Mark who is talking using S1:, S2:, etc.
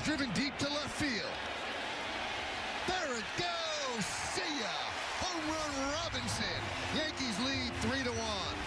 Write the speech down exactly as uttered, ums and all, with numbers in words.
S1: driven deep to left field. There it goes. See ya. Home run Robinson. Yankees lead three to one.